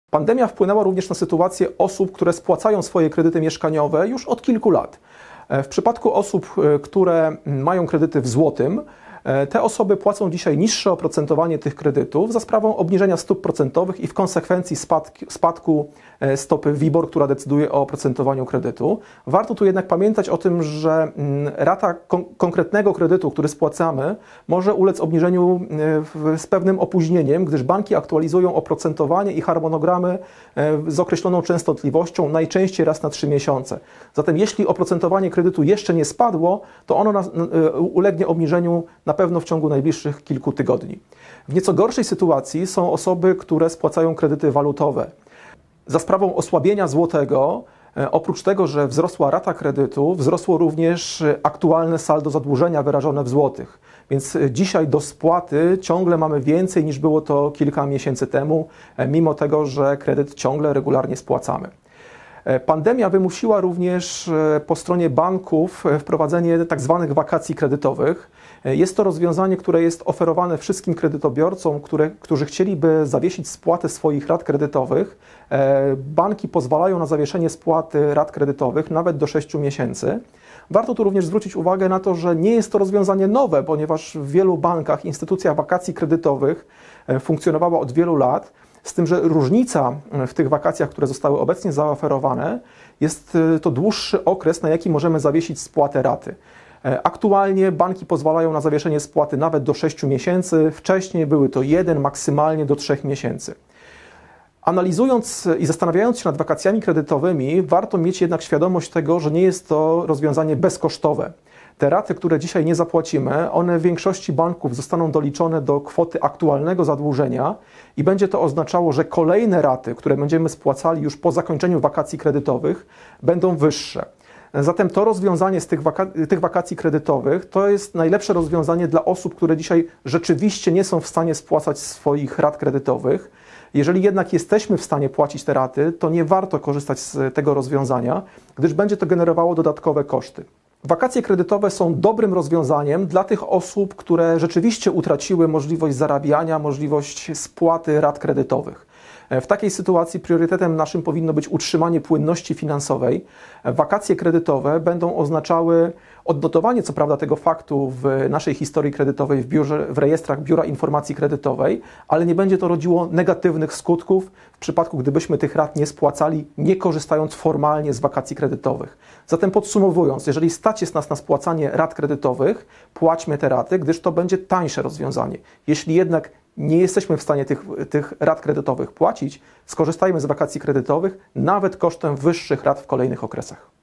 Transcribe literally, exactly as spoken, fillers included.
Pandemia wpłynęła również na sytuację osób, które spłacają swoje kredyty mieszkaniowe już od kilku lat. W przypadku osób, które mają kredyty w złotym, te osoby płacą dzisiaj niższe oprocentowanie tych kredytów za sprawą obniżenia stóp procentowych i w konsekwencji spadk, spadku stopy WIBOR, która decyduje o oprocentowaniu kredytu. Warto tu jednak pamiętać o tym, że rata kon konkretnego kredytu, który spłacamy, może ulec obniżeniu z pewnym opóźnieniem, gdyż banki aktualizują oprocentowanie i harmonogramy z określoną częstotliwością najczęściej raz na trzy miesiące. Zatem jeśli oprocentowanie kredytu jeszcze nie spadło, to ono ulegnie obniżeniu na pewno w ciągu najbliższych kilku tygodni. W nieco gorszej sytuacji są osoby, które spłacają kredyty walutowe. Za sprawą osłabienia złotego, oprócz tego, że wzrosła rata kredytu, wzrosło również aktualne saldo zadłużenia wyrażone w złotych. Więc dzisiaj do spłaty ciągle mamy więcej niż było to kilka miesięcy temu, mimo tego, że kredyt ciągle regularnie spłacamy. Pandemia wymusiła również po stronie banków wprowadzenie tak zwanych wakacji kredytowych. Jest to rozwiązanie, które jest oferowane wszystkim kredytobiorcom, które, którzy chcieliby zawiesić spłatę swoich rat kredytowych. Banki pozwalają na zawieszenie spłaty rat kredytowych nawet do sześciu miesięcy. Warto tu również zwrócić uwagę na to, że nie jest to rozwiązanie nowe, ponieważ w wielu bankach instytucja wakacji kredytowych funkcjonowała od wielu lat. Z tym, że różnica w tych wakacjach, które zostały obecnie zaoferowane, jest to dłuższy okres, na jaki możemy zawiesić spłatę raty. Aktualnie banki pozwalają na zawieszenie spłaty nawet do sześciu miesięcy, wcześniej były to jeden, maksymalnie do trzech miesięcy. Analizując i zastanawiając się nad wakacjami kredytowymi, warto mieć jednak świadomość tego, że nie jest to rozwiązanie bezkosztowe. Te raty, które dzisiaj nie zapłacimy, one w większości banków zostaną doliczone do kwoty aktualnego zadłużenia i będzie to oznaczało, że kolejne raty, które będziemy spłacali już po zakończeniu wakacji kredytowych, będą wyższe. Zatem to rozwiązanie z tych, waka tych wakacji kredytowych to jest najlepsze rozwiązanie dla osób, które dzisiaj rzeczywiście nie są w stanie spłacać swoich rat kredytowych. Jeżeli jednak jesteśmy w stanie płacić te raty, to nie warto korzystać z tego rozwiązania, gdyż będzie to generowało dodatkowe koszty. Wakacje kredytowe są dobrym rozwiązaniem dla tych osób, które rzeczywiście utraciły możliwość zarabiania, możliwość spłaty rat kredytowych. W takiej sytuacji priorytetem naszym powinno być utrzymanie płynności finansowej. Wakacje kredytowe będą oznaczały odnotowanie, co prawda, tego faktu w naszej historii kredytowej, w, biurze, w rejestrach Biura Informacji Kredytowej, ale nie będzie to rodziło negatywnych skutków w przypadku, gdybyśmy tych rat nie spłacali, nie korzystając formalnie z wakacji kredytowych. Zatem podsumowując, jeżeli stać jest nas na spłacanie rat kredytowych, płaćmy te raty, gdyż to będzie tańsze rozwiązanie. Jeśli jednak nie jesteśmy w stanie tych, tych rat kredytowych płacić, skorzystajmy z wakacji kredytowych, nawet kosztem wyższych rat w kolejnych okresach.